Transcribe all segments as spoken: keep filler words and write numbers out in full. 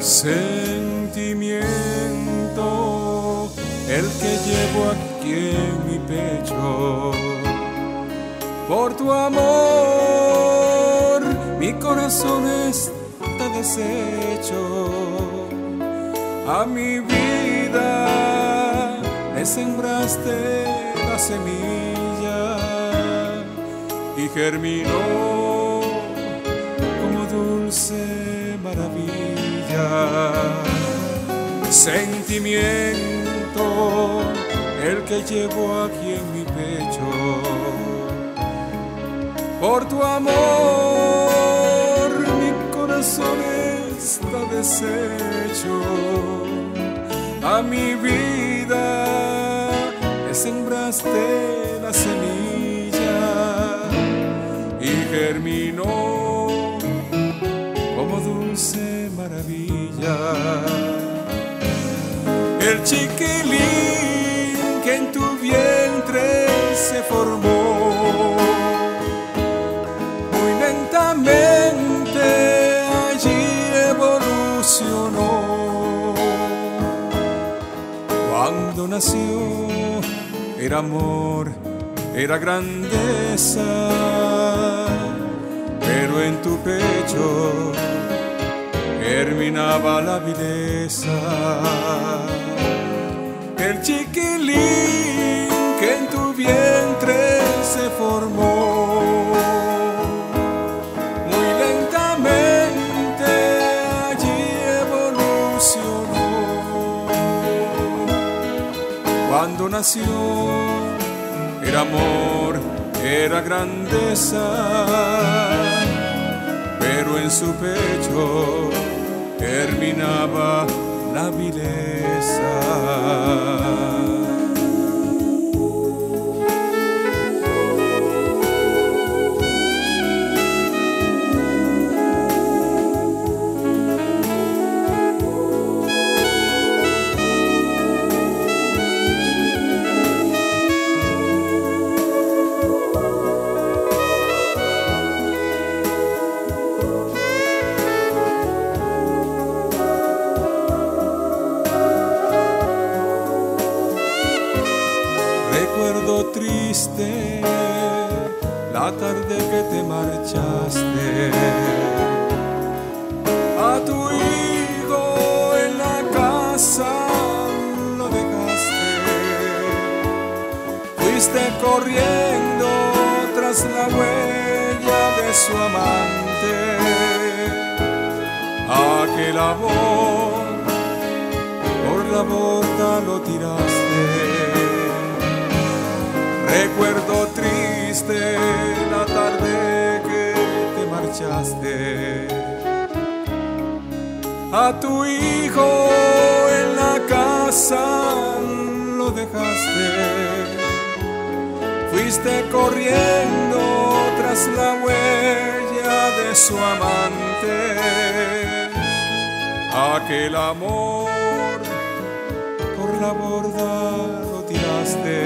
Sentimiento, el que llevo aquí en mi pecho. Por tu amor, mi corazón está deshecho. A mi vida le sembraste la semilla y germinó como dulce maravilla. Sentimiento, el que llevo aquí en mi pecho. Por tu amor, mi corazón está deshecho. A mi vida le sembraste la semilla y germinó como dulce maravilla. El chiquilín que en tu vientre se formó, muy lentamente allí evolucionó. Cuando nació era amor, era grandeza, pero en tu pecho germinaba la vileza. El chiquilín que en tu vientre se formó, muy lentamente allí evolucionó. Cuando nació era amor, era grandeza, pero en su pecho germinaba la vileza. Recuerdo triste la tarde que te marchaste. A tu hijo en la casa lo dejaste. Fuiste corriendo tras la huella de su amante. Aquel amor por la borda lo tiraste. Recuerdo triste la tarde que te marchaste. A tu hijo en la casa lo dejaste. Fuiste corriendo tras la huella de su amante. Aquel amor por la borda lo tiraste.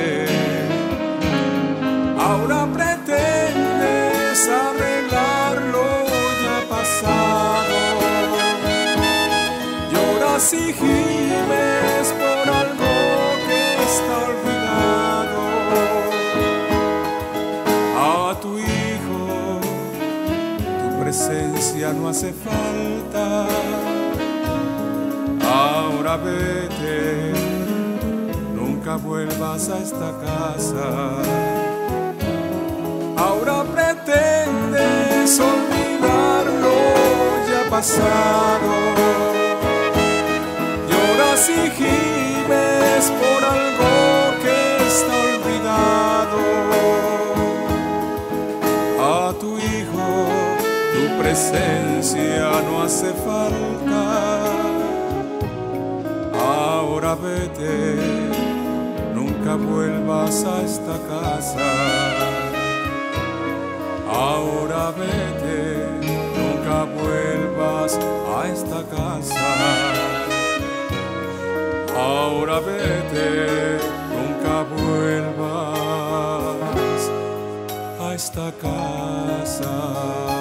Ahora pretendes arreglarlo ya pasado. Lloras y gimes por algo que está olvidado. A tu hijo tu presencia no hace falta. Ahora vete, nunca vuelvas a esta casa. Ahora pretendes olvidarlo ya pasado. Lloras y gimes por algo que está olvidado. A tu hijo tu presencia no hace falta. Ahora vete, nunca vuelvas a esta casa. Ahora vete, nunca vuelvas a esta casa. Ahora vete, nunca vuelvas a esta casa.